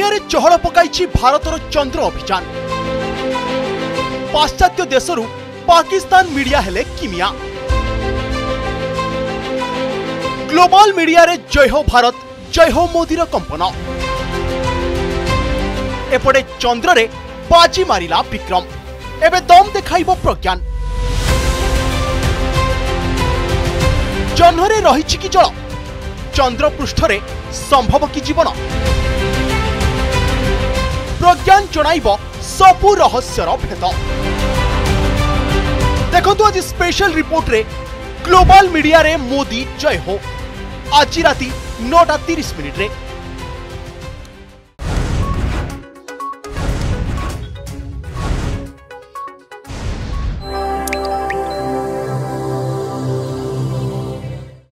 दुनिया रे चहल पकाई भारतर चंद्र अभियान। पाश्चात्य देशरू पाकिस्तान मीडिया हेले किमिया। ग्लोबल मीडिया रे जय हो भारत जय हो मोदी कंपन। एपटे चंद्र रे बाजी मारिला विक्रम। एबे दम देखाइबो प्रज्ञान। जह्नरे रहिछि कि जल, चंद्र पृष्ठरे संभव कि जीवन। प्रज्ञान जणाइब सबु रहस्यर भेद। देखंतु आज स्पेशल रिपोर्ट रे ग्लोबल मीडिया रे मोदी जय हो। आज राति 9:30 रे।